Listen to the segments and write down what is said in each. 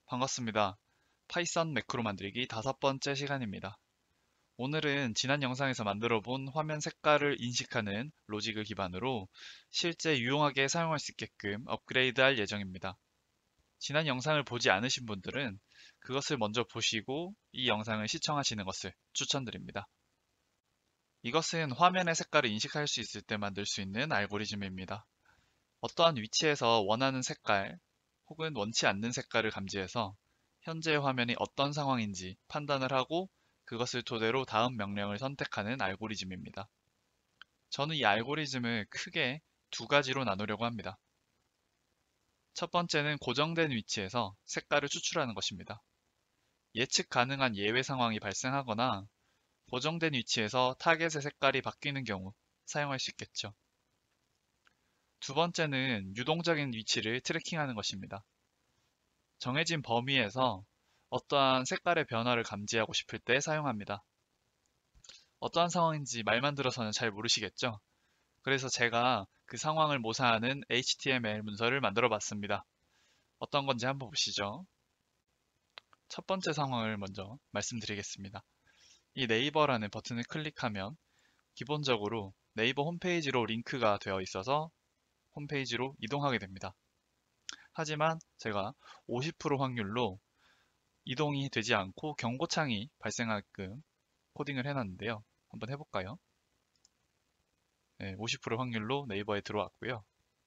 반갑습니다. 파이썬 매크로 만들기 5번째 시간입니다. 오늘은 지난 영상에서 만들어 본 화면 색깔을 인식하는 로직을 기반으로 실제 유용하게 사용할 수 있게끔 업그레이드 할 예정입니다. 지난 영상을 보지 않으신 분들은 그것을 먼저 보시고 이 영상을 시청하시는 것을 추천드립니다. 이것은 화면의 색깔을 인식할 수 있을 때 만들 수 있는 알고리즘입니다. 어떠한 위치에서 원하는 색깔 혹은 원치 않는 색깔을 감지해서 현재 화면이 어떤 상황인지 판단을 하고 그것을 토대로 다음 명령을 선택하는 알고리즘입니다. 저는 이 알고리즘을 크게 두 가지로 나누려고 합니다. 첫 번째는 고정된 위치에서 색깔을 추출하는 것입니다. 예측 가능한 예외 상황이 발생하거나 고정된 위치에서 타겟의 색깔이 바뀌는 경우 사용할 수 있겠죠. 두 번째는 유동적인 위치를 트래킹하는 것입니다. 정해진 범위에서 어떠한 색깔의 변화를 감지하고 싶을 때 사용합니다. 어떠한 상황인지 말만 들어서는 잘 모르시겠죠? 그래서 제가 그 상황을 모사하는 HTML 문서를 만들어 봤습니다. 어떤 건지 한번 보시죠. 첫 번째 상황을 먼저 말씀드리겠습니다. 이 네이버라는 버튼을 클릭하면 기본적으로 네이버 홈페이지로 링크가 되어 있어서 홈페이지로 이동하게 됩니다. 하지만 제가 50% 확률로 이동이 되지 않고 경고창이 발생하게끔 코딩을 해놨는데요. 한번 해볼까요? 네, 50% 확률로 네이버에 들어왔고요.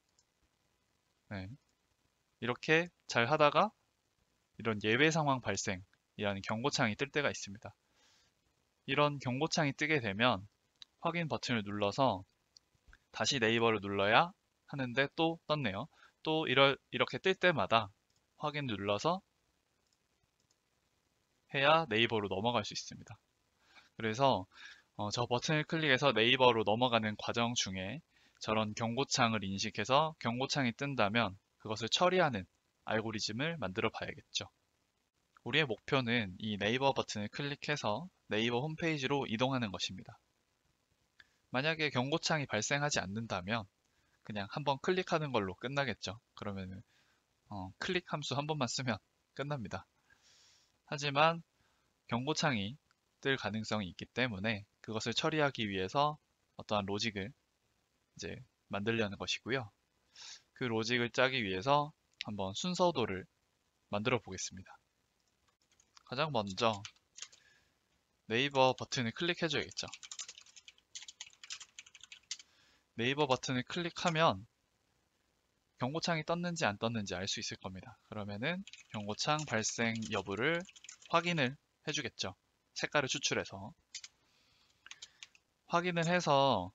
네, 이렇게 잘 하다가 이런 예외 상황 발생이라는 경고창이 뜰 때가 있습니다. 이런 경고창이 뜨게 되면 확인 버튼을 눌러서 다시 네이버를 눌러야 하는데 또 떴네요. 또 이렇게 뜰 때마다 확인 눌러서 해야 네이버로 넘어갈 수 있습니다. 그래서 저 버튼을 클릭해서 네이버로 넘어가는 과정 중에 저런 경고창을 인식해서 경고창이 뜬다면 그것을 처리하는 알고리즘을 만들어 봐야겠죠. 우리의 목표는 이 네이버 버튼을 클릭해서 네이버 홈페이지로 이동하는 것입니다. 만약에 경고창이 발생하지 않는다면 그냥 한번 클릭하는 걸로 끝나겠죠. 그러면 클릭 함수 한 번만 쓰면 끝납니다. 하지만 경고창이 뜰 가능성이 있기 때문에 그것을 처리하기 위해서 어떠한 로직을 이제 만들려는 것이고요. 그 로직을 짜기 위해서 한번 순서도를 만들어 보겠습니다. 가장 먼저 네이버 버튼을 클릭해 줘야겠죠. 네이버 버튼을 클릭하면 경고창이 떴는지 안 떴는지 알 수 있을 겁니다. 그러면은 경고창 발생 여부를 확인을 해주겠죠. 색깔을 추출해서 확인을 해서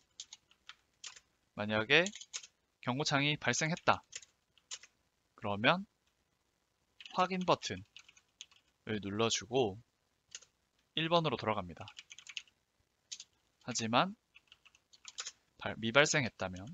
만약에 경고창이 발생했다. 그러면 확인 버튼을 눌러주고 1번으로 돌아갑니다. 하지만 미발생했다면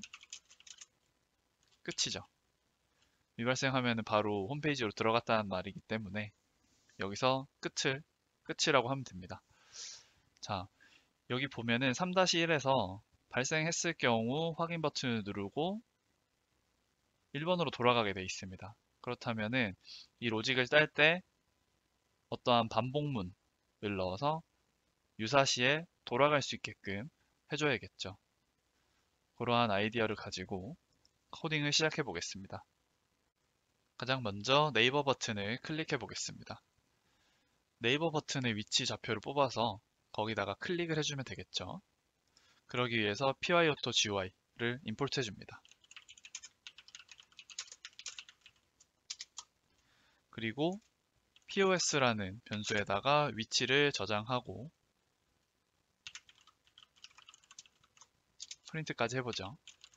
끝이죠. 미발생하면 바로 홈페이지로 들어갔다는 말이기 때문에 여기서 끝이라고 하면 됩니다. 자, 여기 보면은 3-1에서 발생했을 경우 확인 버튼을 누르고 1번으로 돌아가게 되어 있습니다. 그렇다면은 이 로직을 짤 때 어떠한 반복문을 넣어서 유사시에 돌아갈 수 있게끔 해줘야겠죠. 그러한 아이디어를 가지고 코딩을 시작해 보겠습니다. 가장 먼저 네이버 버튼을 클릭해 보겠습니다. 네이버 버튼의 위치 좌표를 뽑아서 거기다가 클릭을 해주면 되겠죠. 그러기 위해서 pyauto.gy를 임포트 해줍니다. 그리고 pos라는 변수에다가 위치를 저장하고 프린트까지 해보죠.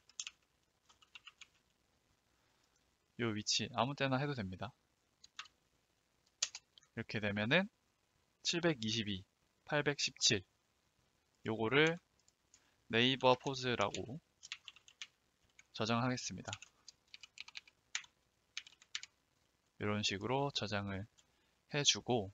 이 위치 아무 때나 해도 됩니다. 이렇게 되면은 722, 817 요거를 네이버 포즈라고 저장하겠습니다. 이런 식으로 저장을 해주고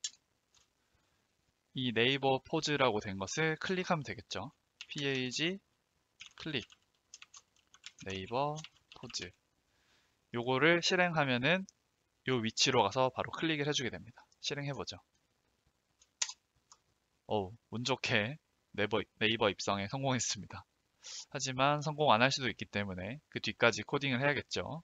이 네이버 포즈라고 된 것을 클릭하면 되겠죠. page 클릭 네이버 포즈 요거를 실행하면은 이 위치로 가서 바로 클릭을 해주게 됩니다. 실행해보죠. 운 좋게 네이버 입성에 성공했습니다. 하지만 성공 안 할 수도 있기 때문에 그 뒤까지 코딩을 해야겠죠.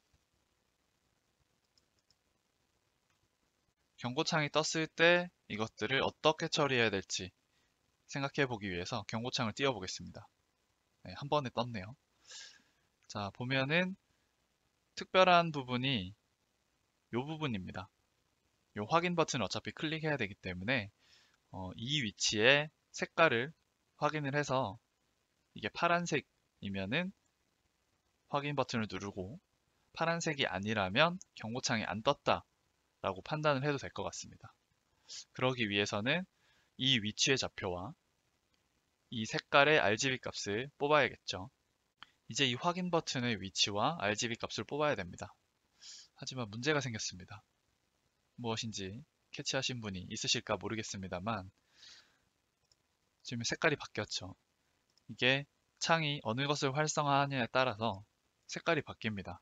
경고창이 떴을 때 이것들을 어떻게 처리해야 될지 생각해 보기 위해서 경고창을 띄워 보겠습니다. 네, 한 번에 떴네요. 자, 보면은 특별한 부분이 이 부분입니다. 이 확인 버튼을 어차피 클릭해야 되기 때문에 이 위치에 색깔을 확인을 해서 이게 파란색이면은 확인 버튼을 누르고 파란색이 아니라면 경고창이 안 떴다 라고 판단을 해도 될 것 같습니다. 그러기 위해서는 이 위치의 좌표와 이 색깔의 RGB 값을 뽑아야겠죠. 이제 이 확인 버튼의 위치와 RGB 값을 뽑아야 됩니다. 하지만 문제가 생겼습니다. 무엇인지 캐치하신 분이 있으실까 모르겠습니다만 지금 색깔이 바뀌었죠. 이게 창이 어느 것을 활성화하느냐에 따라서 색깔이 바뀝니다.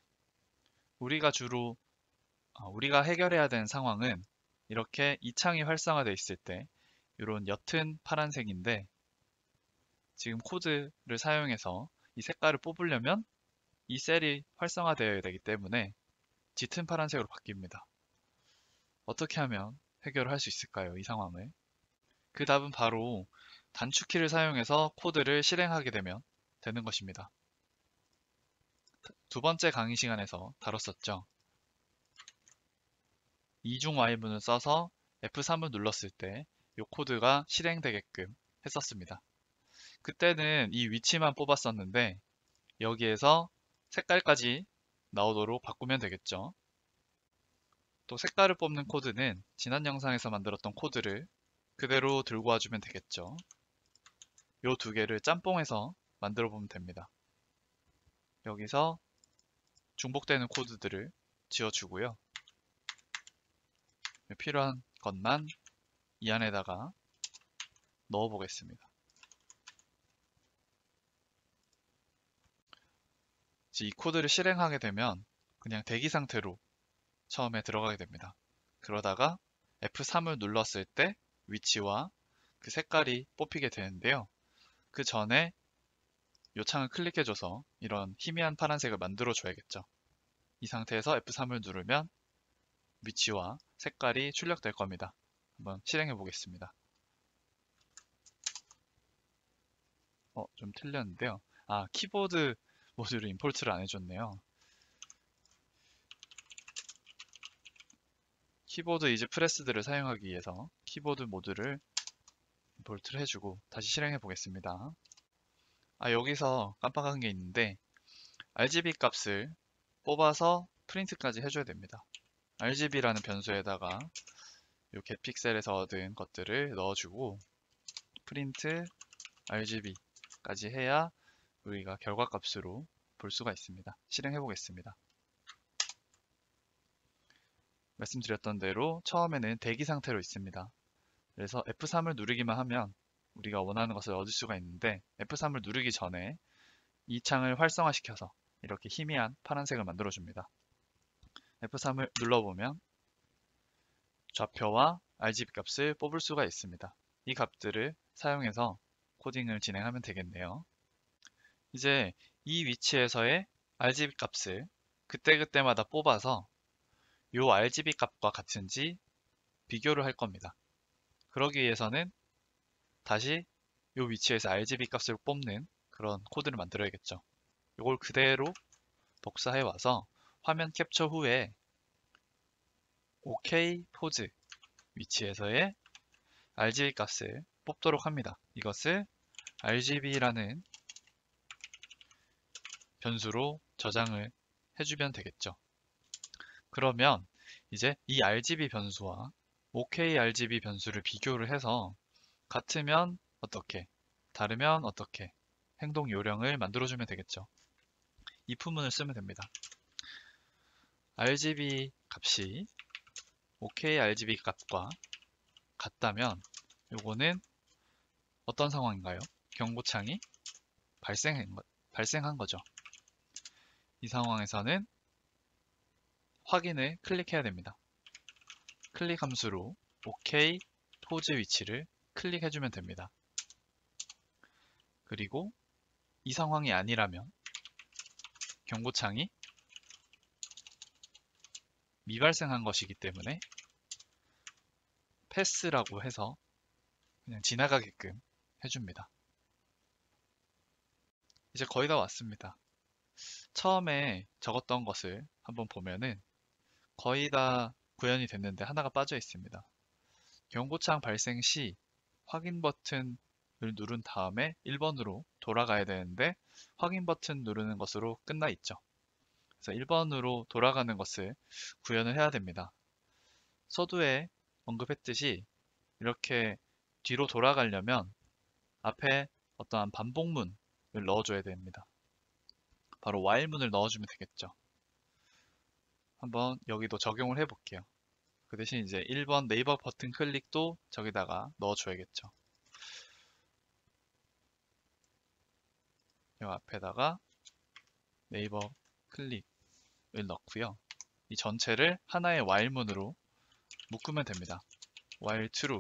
우리가 해결해야 되는 상황은 이렇게 이 창이 활성화되어 있을 때 이런 옅은 파란색인데 지금 코드를 사용해서 이 색깔을 뽑으려면 이 셀이 활성화되어야 되기 때문에 짙은 파란색으로 바뀝니다. 어떻게 하면 해결을 할 수 있을까요? 이 상황을. 그 답은 바로 단축키를 사용해서 코드를 실행하게 되면 되는 것입니다. 두 번째 강의 시간에서 다뤘었죠. 이중 Y문을 써서 F3을 눌렀을 때 이 코드가 실행되게끔 했었습니다. 그때는 이 위치만 뽑았었는데 여기에서 색깔까지 나오도록 바꾸면 되겠죠. 또 색깔을 뽑는 코드는 지난 영상에서 만들었던 코드를 그대로 들고 와주면 되겠죠. 이 두 개를 짬뽕해서 만들어 보면 됩니다. 여기서 중복되는 코드들을 지어주고요. 필요한 것만 이 안에다가 넣어 보겠습니다. 이 코드를 실행하게 되면 그냥 대기 상태로 처음에 들어가게 됩니다. 그러다가 F3을 눌렀을 때 위치와 그 색깔이 뽑히게 되는데요. 그 전에 이 창을 클릭해줘서 이런 희미한 파란색을 만들어 줘야겠죠. 이 상태에서 F3을 누르면 위치와 색깔이 출력될 겁니다. 한번 실행해 보겠습니다. 좀 틀렸는데요. 키보드 모듈을 임포트를 안 해줬네요. 키보드 이즈 프레스드를 사용하기 위해서 키보드 모듈을 임포트를 해주고 다시 실행해 보겠습니다. 여기서 깜빡한 게 있는데 RGB 값을 뽑아서 프린트까지 해줘야 됩니다. RGB라는 변수에다가 이 getPixel에서 얻은 것들을 넣어주고 프린트 RGB까지 해야 우리가 결과값으로 볼 수가 있습니다. 실행해 보겠습니다. 말씀드렸던 대로 처음에는 대기 상태로 있습니다. 그래서 F3을 누르기만 하면 우리가 원하는 것을 얻을 수가 있는데 F3을 누르기 전에 이 창을 활성화시켜서 이렇게 희미한 파란색을 만들어줍니다. F3을 눌러보면 좌표와 RGB 값을 뽑을 수가 있습니다. 이 값들을 사용해서 코딩을 진행하면 되겠네요. 이제 이 위치에서의 RGB 값을 그때그때마다 뽑아서 이 RGB 값과 같은지 비교를 할 겁니다. 그러기 위해서는 다시 이 위치에서 RGB 값을 뽑는 그런 코드를 만들어야겠죠. 이걸 그대로 복사해 와서 화면 캡처 후에 OK 포즈 위치에서의 RGB 값을 뽑도록 합니다. 이것을 RGB라는 변수로 저장을 해주면 되겠죠. 그러면 이제 이 RGB 변수와 OK RGB 변수를 비교를 해서 같으면 어떻게, 다르면 어떻게 행동 요령을 만들어주면 되겠죠. if문을 쓰면 됩니다. RGB 값이 OK RGB 값과 같다면 요거는 어떤 상황인가요? 경고창이 발생한 거죠. 이 상황에서는 확인을 클릭해야 됩니다. 클릭 함수로 OK 포즈 위치를 클릭해주면 됩니다. 그리고 이 상황이 아니라면 경고창이 미발생한 것이기 때문에 패스라고 해서 그냥 지나가게끔 해줍니다. 이제 거의 다 왔습니다. 처음에 적었던 것을 한번 보면은 거의 다 구현이 됐는데 하나가 빠져 있습니다. 경고창 발생 시 확인 버튼을 누른 다음에 1번으로 돌아가야 되는데 확인 버튼 누르는 것으로 끝나 있죠. 그래서 1번으로 돌아가는 것을 구현을 해야 됩니다. 서두에 언급했듯이 이렇게 뒤로 돌아가려면 앞에 어떠한 반복문을 넣어줘야 됩니다. 바로 while문을 넣어주면 되겠죠. 한번 여기도 적용을 해볼게요. 그 대신 이제 1번 네이버 버튼 클릭도 저기다가 넣어줘야겠죠. 이 앞에다가 네이버 클릭을 넣고요. 이 전체를 하나의 while문으로 묶으면 됩니다. while true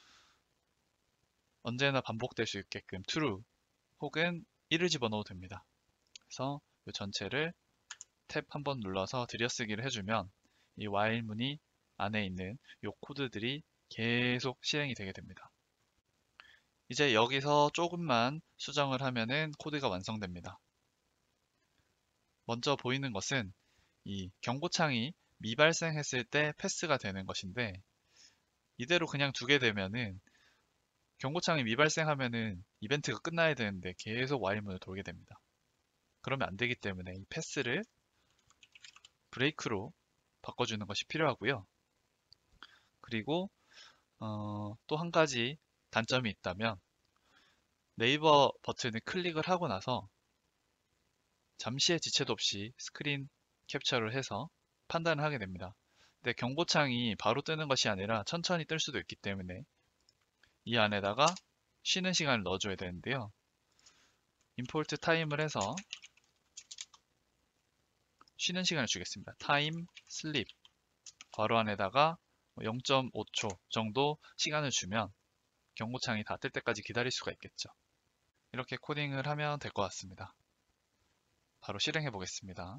언제나 반복될 수 있게끔 true 혹은 1을 집어넣어도 됩니다. 그래서 이 전체를 탭 한번 눌러서 들여쓰기를 해주면 이 while문이 안에 있는 이 코드들이 계속 실행이 되게 됩니다. 이제 여기서 조금만 수정을 하면은 코드가 완성됩니다. 먼저 보이는 것은 이 경고창이 미발생했을 때 패스가 되는 것인데 이대로 그냥 두게 되면은 경고창이 미발생하면은 이벤트가 끝나야 되는데 계속 while문을 돌게 됩니다. 그러면 안 되기 때문에 이 패스를 브레이크로 바꿔주는 것이 필요하고요. 그리고 또 한 가지 단점이 있다면 네이버 버튼을 클릭을 하고 나서 잠시의 지체도 없이 스크린 캡처를 해서 판단을 하게 됩니다. 근데 경고창이 바로 뜨는 것이 아니라 천천히 뜰 수도 있기 때문에 이 안에다가 쉬는 시간을 넣어줘야 되는데요. 임포트 타임을 해서 쉬는 시간을 주겠습니다. 타임 슬립 괄호 안에다가 0.5초 정도 시간을 주면 경고창이 다 뜰 때까지 기다릴 수가 있겠죠. 이렇게 코딩을 하면 될 것 같습니다. 바로 실행해 보겠습니다.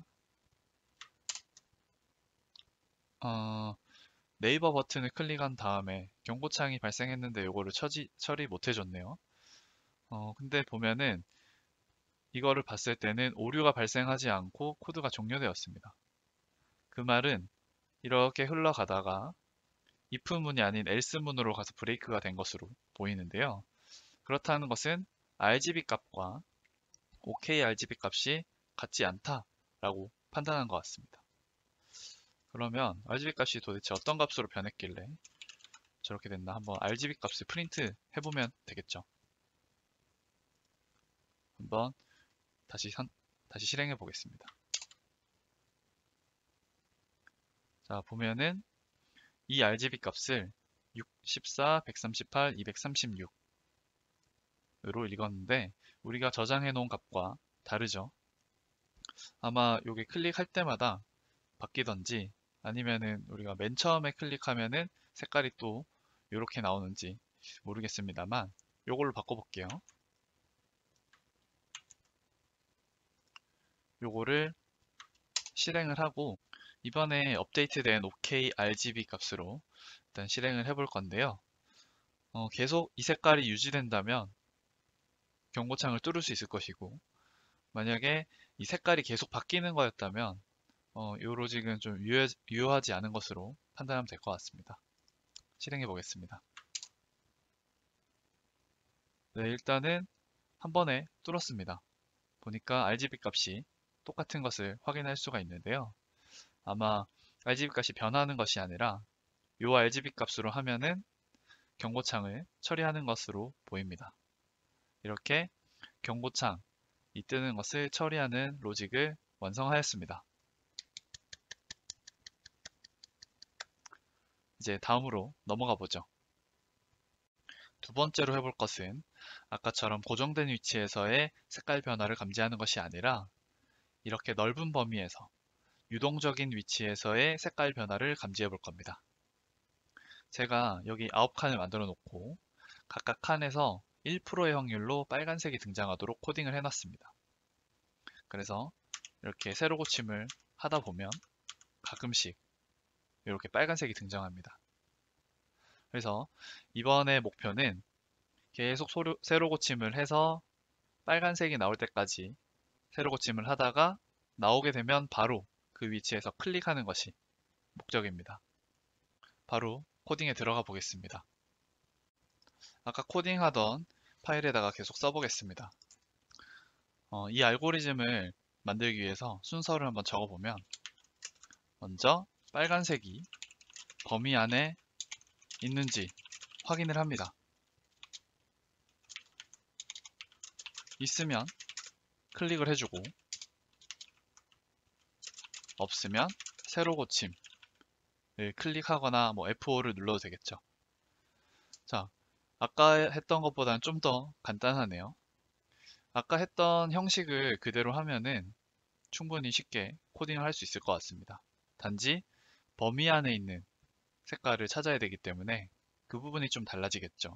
네이버 버튼을 클릭한 다음에 경고창이 발생했는데 이거를 처리 못 해줬네요. 근데 보면은 이거를 봤을 때는 오류가 발생하지 않고 코드가 종료되었습니다. 그 말은 이렇게 흘러가다가 if문이 아닌 else문으로 가서 브레이크가 된 것으로 보이는데요. 그렇다는 것은 RGB 값과 OK RGB 값이 같지 않다라고 판단한 것 같습니다. 그러면 RGB 값이 도대체 어떤 값으로 변했길래 저렇게 됐나 한번 RGB 값을 프린트 해보면 되겠죠. 한번 다시 실행해 보겠습니다. 자, 보면은 이 RGB 값을 64, 138, 236으로 읽었는데 우리가 저장해 놓은 값과 다르죠. 아마 여기 클릭할 때마다 바뀌던지 아니면은 우리가 맨 처음에 클릭하면은 색깔이 또 이렇게 나오는지 모르겠습니다만 요걸로 바꿔볼게요. 요거를 실행을 하고 이번에 업데이트된 OK RGB 값으로 일단 실행을 해볼 건데요. 계속 이 색깔이 유지된다면 경고창을 뚫을 수 있을 것이고 만약에 이 색깔이 계속 바뀌는 거였다면 이 로직은 좀 유효하지 않은 것으로 판단하면 될 것 같습니다. 실행해 보겠습니다. 네, 일단은 한 번에 뚫었습니다. 보니까 RGB 값이 똑같은 것을 확인할 수가 있는데요. 아마 RGB 값이 변하는 것이 아니라 이 RGB 값으로 하면은 경고창을 처리하는 것으로 보입니다. 이렇게 경고창, 이 뜨는 것을 처리하는 로직을 완성하였습니다. 이제 다음으로 넘어가 보죠. 두 번째로 해볼 것은 아까처럼 고정된 위치에서의 색깔 변화를 감지하는 것이 아니라 이렇게 넓은 범위에서 유동적인 위치에서의 색깔 변화를 감지해 볼 겁니다. 제가 여기 9칸을 만들어 놓고 각각 칸에서 1%의 확률로 빨간색이 등장하도록 코딩을 해놨습니다. 그래서 이렇게 세로 고침을 하다 보면 가끔씩 이렇게 빨간색이 등장합니다. 그래서 이번의 목표는 계속 세로 고침을 해서 빨간색이 나올 때까지 세로 고침을 하다가 나오게 되면 바로 그 위치에서 클릭하는 것이 목적입니다. 바로 코딩에 들어가 보겠습니다. 아까 코딩하던 파일에다가 계속 써보겠습니다. 이 알고리즘을 만들기 위해서 순서를 한번 적어보면 먼저 빨간색이 범위 안에 있는지 확인을 합니다. 있으면 클릭을 해주고 없으면 세로 고침을 클릭하거나 F5를 눌러도 되겠죠. 자, 아까 했던 것보다는 좀 더 간단하네요. 아까 했던 형식을 그대로 하면은 충분히 쉽게 코딩을 할 수 있을 것 같습니다. 단지 범위 안에 있는 색깔을 찾아야 되기 때문에 그 부분이 좀 달라지겠죠.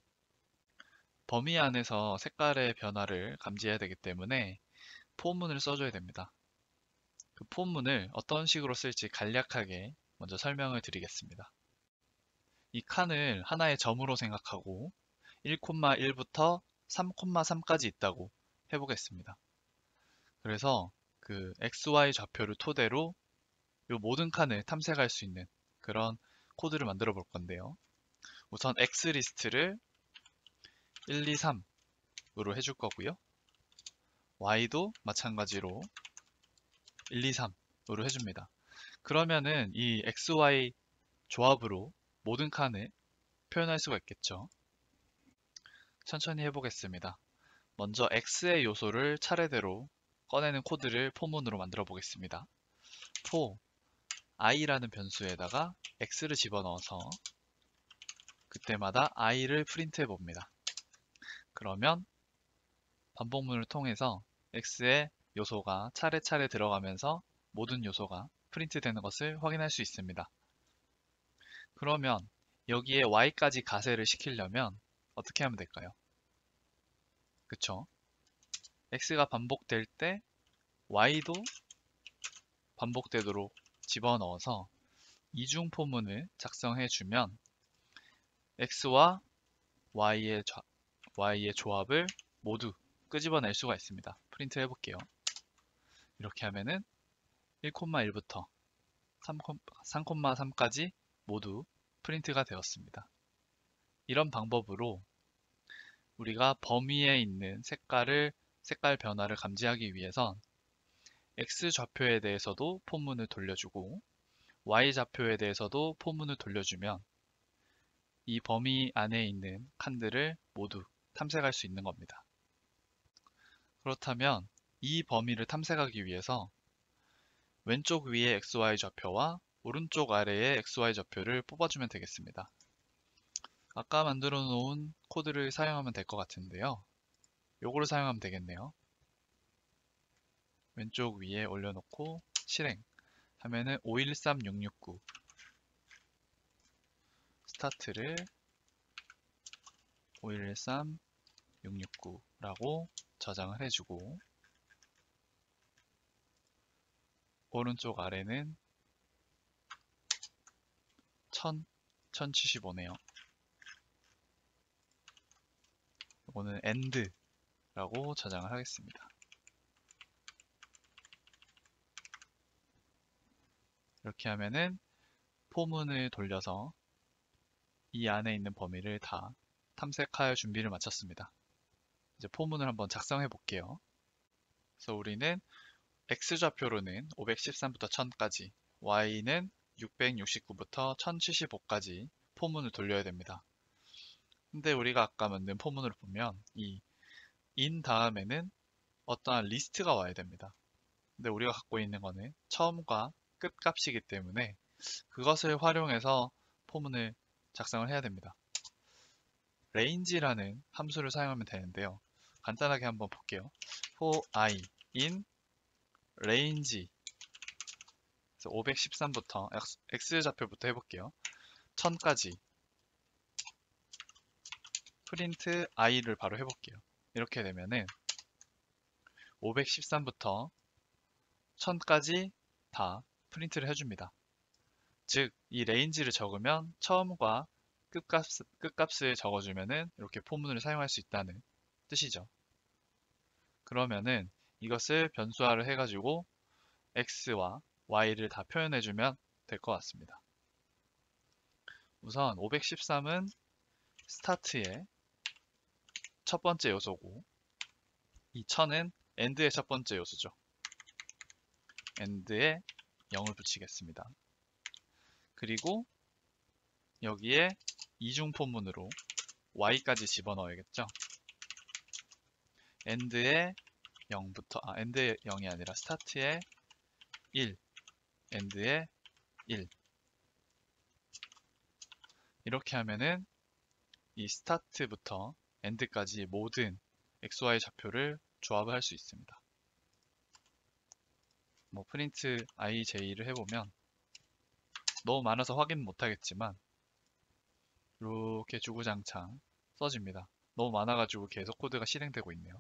범위 안에서 색깔의 변화를 감지해야 되기 때문에 포문을 써줘야 됩니다. 그 포문을 어떤 식으로 쓸지 간략하게 먼저 설명을 드리겠습니다. 이 칸을 하나의 점으로 생각하고 1,1부터 3,3까지 있다고 해보겠습니다. 그래서 그 XY 좌표를 토대로 이 모든 칸을 탐색할 수 있는 그런 코드를 만들어 볼 건데요. 우선 X 리스트를 1, 2, 3으로 해줄 거고요. Y도 마찬가지로 1, 2, 3으로 해줍니다. 그러면은 이 XY 조합으로 모든 칸을 표현할 수가 있겠죠. 천천히 해보겠습니다. 먼저 X의 요소를 차례대로 꺼내는 코드를 포문으로 만들어 보겠습니다. for i라는 변수에다가 x를 집어넣어서 그때마다 i를 프린트해 봅니다. 그러면 반복문을 통해서 x의 요소가 차례차례 들어가면서 모든 요소가 프린트되는 것을 확인할 수 있습니다. 그러면 여기에 y까지 가세를 시키려면 어떻게 하면 될까요? 그쵸? x가 반복될 때 y도 반복되도록 집어넣어서 이중 포문을 작성해 주면 x와 y의 조합을 모두 끄집어낼 수가 있습니다. 프린트 해볼게요. 이렇게 하면은 1,1부터 3,3까지 모두 프린트가 되었습니다. 이런 방법으로 우리가 범위에 있는 색깔 변화를 감지하기 위해선 X 좌표에 대해서도 포문을 돌려주고 Y 좌표에 대해서도 포문을 돌려주면 이 범위 안에 있는 칸들을 모두 탐색할 수 있는 겁니다. 그렇다면 이 범위를 탐색하기 위해서 왼쪽 위의 XY 좌표와 오른쪽 아래의 XY 좌표를 뽑아주면 되겠습니다. 아까 만들어 놓은 코드를 사용하면 될 것 같은데요. 요거를 사용하면 되겠네요. 왼쪽 위에 올려놓고 실행 하면은 513669 스타트를 513669라고 저장을 해주고 오른쪽 아래는 1075네요. 이거는 end라고 저장을 하겠습니다. 이렇게 하면은 포문을 돌려서 이 안에 있는 범위를 다 탐색할 준비를 마쳤습니다. 이제 포문을 한번 작성해 볼게요. 그래서 우리는 X좌표로는 513부터 1000까지, Y는 669부터 1075까지 포문을 돌려야 됩니다. 근데 우리가 아까 만든 포문을 보면 이 in 다음에는 어떠한 리스트가 와야 됩니다. 근데 우리가 갖고 있는 거는 처음과 끝 값이기 때문에 그것을 활용해서 포문을 작성을 해야 됩니다. range라는 함수를 사용하면 되는데요. 간단하게 한번 볼게요. for i in range 513부터 X 좌표부터 해볼게요. 1000까지 프린트 i를 바로 해볼게요. 이렇게 되면은 513부터 1000까지 다 프린트를 해줍니다. 즉, 이 레인지를 적으면 처음과 끝값을 적어주면은 이렇게 포문을 사용할 수 있다는 뜻이죠. 그러면은 이것을 변수화를 해가지고 x와 y를 다 표현해주면 될 것 같습니다. 우선 513은 스타트의 첫 번째 요소고, 이 1000은 end의 첫 번째 요소죠. end에 0을 붙이겠습니다. 그리고 여기에 이중 포문으로 y까지 집어넣어야겠죠. end의 0부터, end의 0이 아니라 스타트의 1, end의 1. 이렇게 하면은 이 스타트부터 end까지 모든 xy 좌표를 조합을 할 수 있습니다. 뭐 프린트 ij를 해보면 너무 많아서 확인 못하겠지만 이렇게 주구장창 써집니다. 너무 많아가지고 계속 코드가 실행되고 있네요.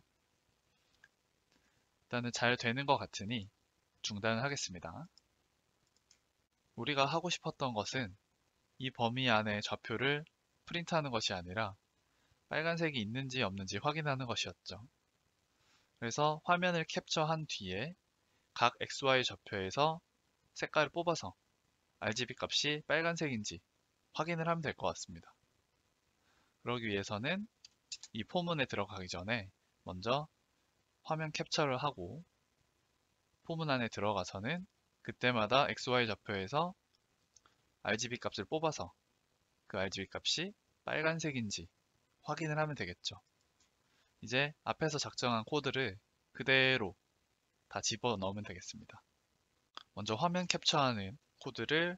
일단은 잘 되는 것 같으니 중단을 하겠습니다. 우리가 하고 싶었던 것은 이 범위 안에 좌표를 프린트하는 것이 아니라 빨간색이 있는지 없는지 확인하는 것이었죠. 그래서 화면을 캡처한 뒤에 각 XY 좌표에서 색깔을 뽑아서 RGB 값이 빨간색인지 확인을 하면 될 것 같습니다. 그러기 위해서는 이 포문에 들어가기 전에 먼저 화면 캡처를 하고 포문 안에 들어가서는 그때마다 XY 좌표에서 RGB 값을 뽑아서 그 RGB 값이 빨간색인지 확인을 하면 되겠죠. 이제 앞에서 작성한 코드를 그대로 다 집어넣으면 되겠습니다. 먼저 화면 캡처하는 코드를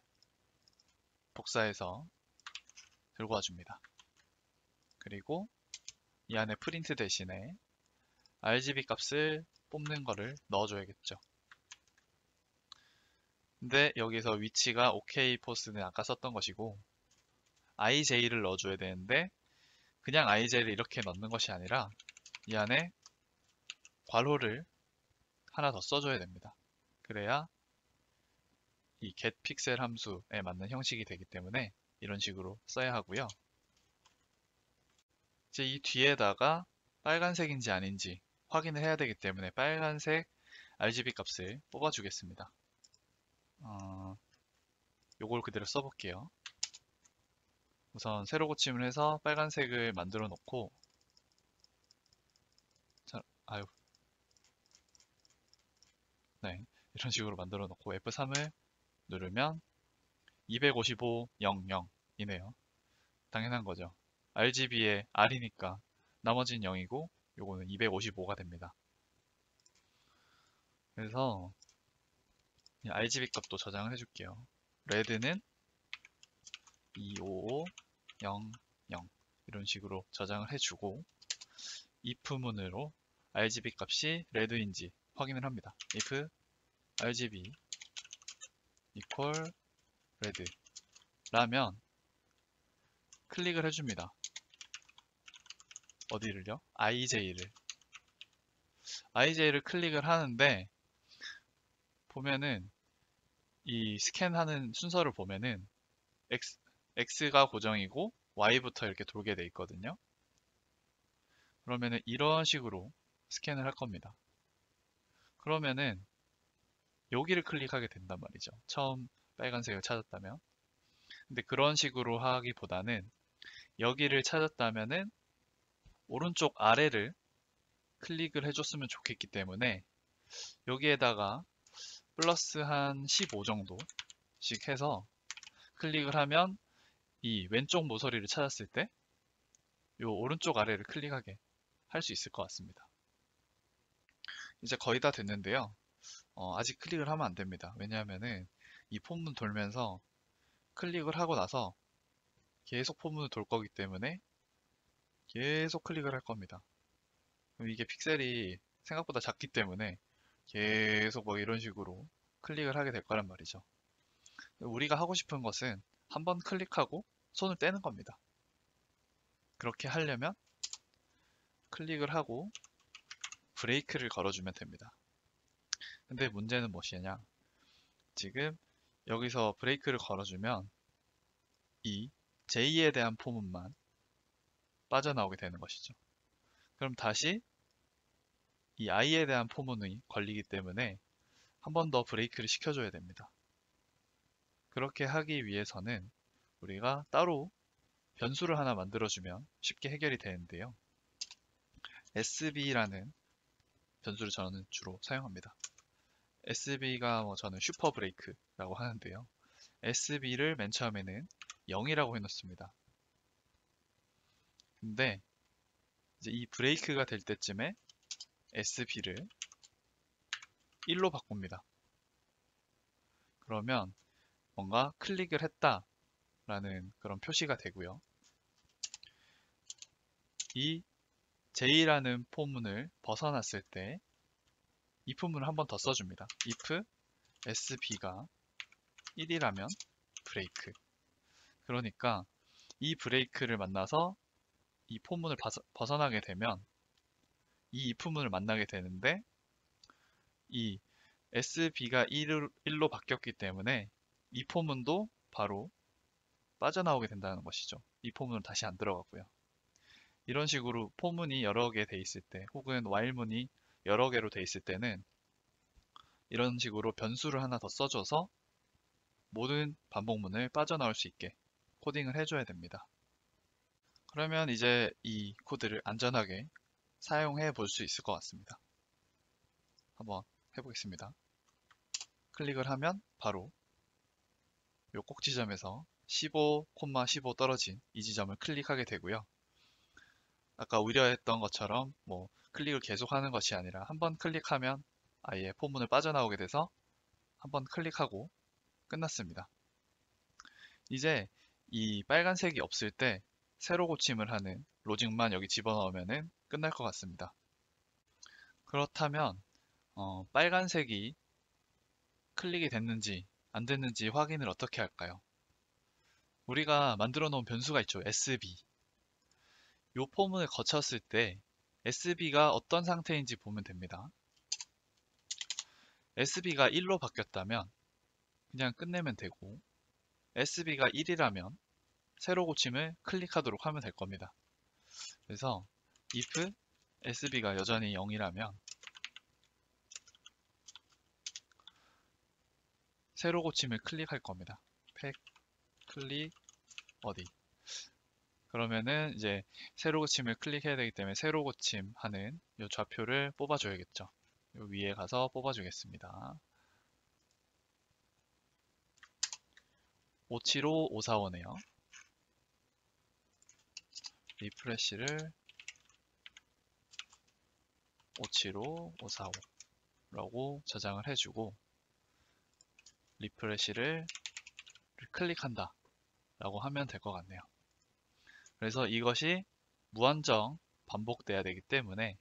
복사해서 들고 와줍니다. 그리고 이 안에 프린트 대신에 RGB 값을 뽑는 거를 넣어줘야겠죠. 근데 여기서 위치가 OK 포스는 아까 썼던 것이고 IJ를 넣어줘야 되는데 그냥 IJ를 이렇게 넣는 것이 아니라 이 안에 괄호를 하나 더 써줘야 됩니다. 그래야 이 getPixel 함수에 맞는 형식이 되기 때문에 이런 식으로 써야 하고요. 이제 이 뒤에다가 빨간색인지 아닌지 확인을 해야 되기 때문에 빨간색 RGB 값을 뽑아주겠습니다. 요걸 그대로 써볼게요. 우선 세로 고침을 해서 빨간색을 만들어 놓고 네, 이런 식으로 만들어 놓고 F3을 누르면 255.00이네요. 당연한 거죠. RGB의 R이니까 나머지는 0이고 요거는 255가 됩니다. 그래서 RGB 값도 저장을 해줄게요. 레드는 255.00 이런 식으로 저장을 해주고 if문으로 RGB 값이 레드인지 확인을 합니다. if RGB equal red 라면 클릭을 해줍니다. 어디를요? IJ를 클릭을 하는데 보면은 이 스캔하는 순서를 보면은 X가 고정이고 Y부터 이렇게 돌게 돼 있거든요. 그러면은 이런 식으로 스캔을 할 겁니다. 그러면은 여기를 클릭하게 된단 말이죠. 처음 빨간색을 찾았다면. 근데 그런 식으로 하기보다는 여기를 찾았다면은 오른쪽 아래를 클릭을 해줬으면 좋겠기 때문에 여기에다가 플러스 한 15 정도씩 해서 클릭을 하면 이 왼쪽 모서리를 찾았을 때 이 오른쪽 아래를 클릭하게 할 수 있을 것 같습니다. 이제 거의 다 됐는데요. 아직 클릭을 하면 안 됩니다. 왜냐하면은 이 포문 돌면서 클릭을 하고 나서 계속 포문을 돌 거기 때문에 계속 클릭을 할 겁니다. 그럼 이게 픽셀이 생각보다 작기 때문에 계속 뭐 이런 식으로 클릭을 하게 될 거란 말이죠. 우리가 하고 싶은 것은 한번 클릭하고 손을 떼는 겁니다. 그렇게 하려면 클릭을 하고 브레이크를 걸어주면 됩니다. 근데 문제는 무엇이냐? 지금 여기서 브레이크를 걸어주면 이 J에 대한 포문만 빠져나오게 되는 것이죠. 그럼 다시 이 I에 대한 포문이 걸리기 때문에 한 번 더 브레이크를 시켜줘야 됩니다. 그렇게 하기 위해서는 우리가 따로 변수를 하나 만들어주면 쉽게 해결이 되는데요. SB라는 변수를 저는 주로 사용합니다. SB가 저는 슈퍼 브레이크라고 하는데요. SB를 맨 처음에는 0이라고 해놓습니다. 근데 이제 이 브레이크가 될 때쯤에 SB를 1로 바꿉니다. 그러면 뭔가 클릭을 했다라는 그런 표시가 되고요. 이 J라는 포문을 벗어났을 때 if문을 한 번 더 써줍니다. if SB가 1이라면 브레이크. 그러니까 이 브레이크를 만나서 이 포문을 벗어나게 되면 이 if문을 만나게 되는데 이 SB가 1로 바뀌었기 때문에 이 포문도 바로 빠져나오게 된다는 것이죠. 이 포문은 다시 안 들어가고요. 이런 식으로 포문이 여러 개 돼 있을 때 혹은 while문이 여러 개로 돼 있을 때는 이런 식으로 변수를 하나 더 써줘서 모든 반복문을 빠져나올 수 있게 코딩을 해줘야 됩니다. 그러면 이제 이 코드를 안전하게 사용해 볼 수 있을 것 같습니다. 한번 해보겠습니다. 클릭을 하면 바로 이 꼭 지점에서 15,15 떨어진 이 지점을 클릭하게 되고요. 아까 우려했던 것처럼 클릭을 계속하는 것이 아니라 한번 클릭하면 아예 포문을 빠져나오게 돼서 한번 클릭하고 끝났습니다. 이제 이 빨간색이 없을 때 세로 고침을 하는 로직만 여기 집어넣으면 끝날 것 같습니다. 그렇다면 빨간색이 클릭이 됐는지 안 됐는지 확인을 어떻게 할까요? 우리가 만들어 놓은 변수가 있죠. SB. 이 포문을 거쳤을 때 SB가 어떤 상태인지 보면 됩니다. SB가 1로 바뀌었다면 그냥 끝내면 되고 SB가 1이라면 세로 고침을 클릭하도록 하면 될 겁니다. 그래서 if SB가 여전히 0이라면 세로 고침을 클릭할 겁니다. 팩 클릭 어디 그러면은 이제 세로 고침을 클릭해야 되기 때문에 세로 고침하는 이 좌표를 뽑아줘야겠죠. 요 위에 가서 뽑아주겠습니다. 575, 545네요. 리프레시를 575, 545라고 저장을 해주고 리프레시를 클릭한다 라고 하면 될 것 같네요. 그래서 이것이 무한정 반복돼야 되기 때문에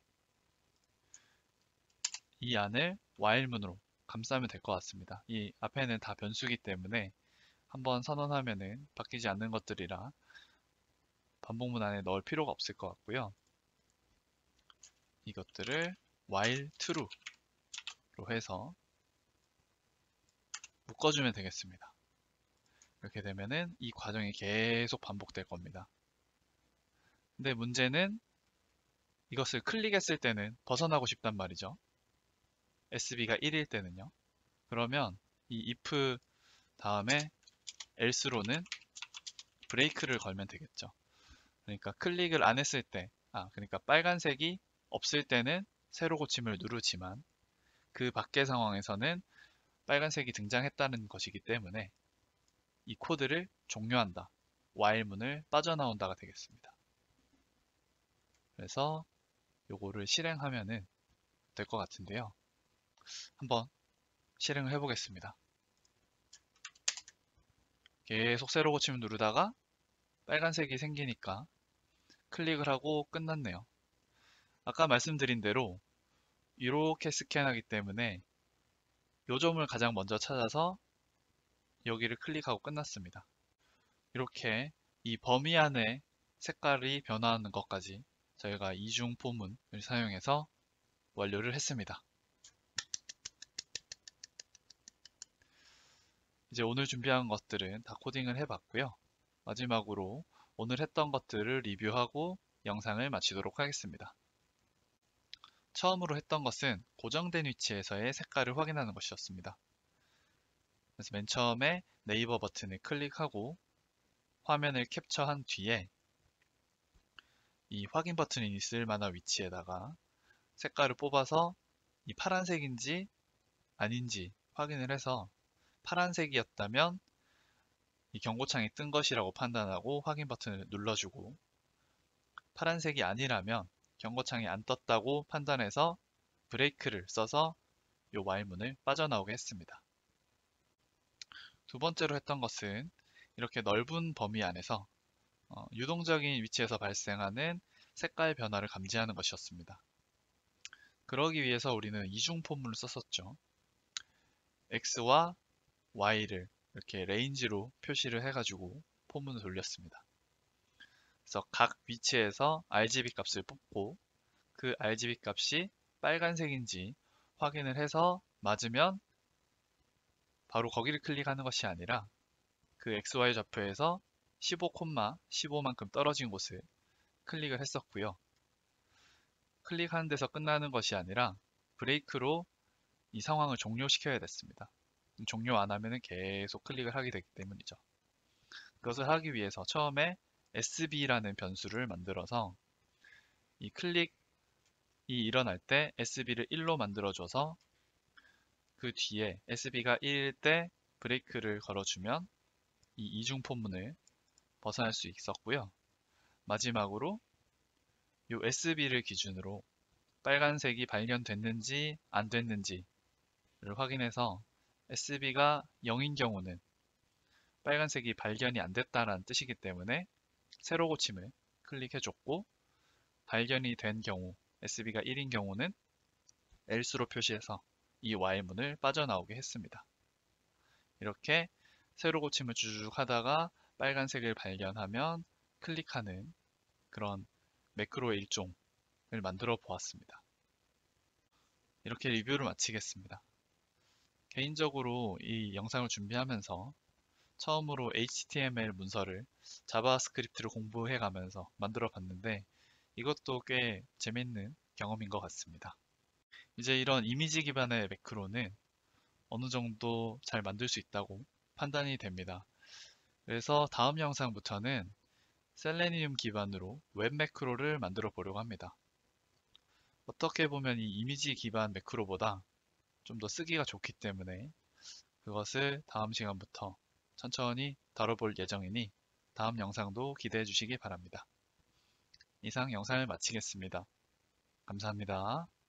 이 안을 while문으로 감싸면 될 것 같습니다. 이 앞에는 다 변수기 때문에 한번 선언하면은 바뀌지 않는 것들이라 반복문 안에 넣을 필요가 없을 것 같고요. 이것들을 while true로 해서 묶어주면 되겠습니다. 이렇게 되면은 이 과정이 계속 반복될 겁니다. 근데 문제는 이것을 클릭했을 때는 벗어나고 싶단 말이죠. SB가 1일 때는요. 그러면 이 if 다음에 else로는 브레이크를 걸면 되겠죠. 그러니까 클릭을 안 했을 때, 그러니까 빨간색이 없을 때는 세로 고침을 누르지만 그 밖의 상황에서는 빨간색이 등장했다는 것이기 때문에 이 코드를 종료한다. while문을 빠져나온다가 되겠습니다. 그래서 요거를 실행하면은 될 것 같은데요. 한번 실행을 해보겠습니다. 계속 세로 고침을 누르다가 빨간색이 생기니까 클릭을 하고 끝났네요. 아까 말씀드린 대로 이렇게 스캔하기 때문에 요 점을 가장 먼저 찾아서 여기를 클릭하고 끝났습니다. 이렇게 이 범위 안에 색깔이 변화하는 것까지 저희가 이중 포문을 사용해서 완료를 했습니다. 이제 오늘 준비한 것들은 다 코딩을 해봤고요. 마지막으로 오늘 했던 것들을 리뷰하고 영상을 마치도록 하겠습니다. 처음으로 했던 것은 고정된 위치에서의 색깔을 확인하는 것이었습니다. 그래서 맨 처음에 네이버 버튼을 클릭하고 화면을 캡처한 뒤에 이 확인 버튼이 있을 만한 위치에다가 색깔을 뽑아서 이 파란색인지 아닌지 확인을 해서 파란색이었다면 이 경고창이 뜬 것이라고 판단하고 확인 버튼을 눌러주고, 파란색이 아니라면 경고창이 안 떴다고 판단해서 브레이크를 써서 이 Y문을 빠져나오게 했습니다. 두 번째로 했던 것은 이렇게 넓은 범위 안에서 유동적인 위치에서 발생하는 색깔 변화를 감지하는 것이었습니다. 그러기 위해서 우리는 이중 포문을 썼었죠. X와 Y를 이렇게 레인지로 표시를 해가지고 포문을 돌렸습니다. 그래서 각 위치에서 RGB 값을 뽑고 그 RGB 값이 빨간색인지 확인을 해서 맞으면 바로 거기를 클릭하는 것이 아니라 그 XY 좌표에서 15,15만큼 떨어진 곳을 클릭을 했었고요. 클릭하는 데서 끝나는 것이 아니라 브레이크로 이 상황을 종료시켜야 됐습니다. 종료 안 하면 계속 클릭을 하게 되기 때문이죠. 그것을 하기 위해서 처음에 SB라는 변수를 만들어서 이 클릭이 일어날 때 SB를 1로 만들어줘서 그 뒤에 SB가 1일 때 브레이크를 걸어주면 이 이중 포문을 벗어날 수 있었고요. 마지막으로 이 SB를 기준으로 빨간색이 발견됐는지 안 됐는지를 확인해서 SB가 0인 경우는 빨간색이 발견이 안 됐다는 뜻이기 때문에 세로 고침을 클릭해줬고, 발견이 된 경우 SB가 1인 경우는 L수로 표시해서 이 Y문을 빠져나오게 했습니다. 이렇게 세로 고침을 쭉 하다가 빨간색을 발견하면 클릭하는 그런 매크로의 일종을 만들어 보았습니다. 이렇게 리뷰를 마치겠습니다. 개인적으로 이 영상을 준비하면서 처음으로 HTML 문서를 자바스크립트를 공부해 가면서 만들어 봤는데 이것도 꽤 재밌는 경험인 것 같습니다. 이제 이런 이미지 기반의 매크로는 어느 정도 잘 만들 수 있다고 판단이 됩니다. 그래서 다음 영상부터는 셀레니움 기반으로 웹 매크로를 만들어 보려고 합니다. 어떻게 보면 이 이미지 기반 매크로보다 좀 더 쓰기가 좋기 때문에 그것을 다음 시간부터 천천히 다뤄볼 예정이니 다음 영상도 기대해 주시기 바랍니다. 이상 영상을 마치겠습니다. 감사합니다.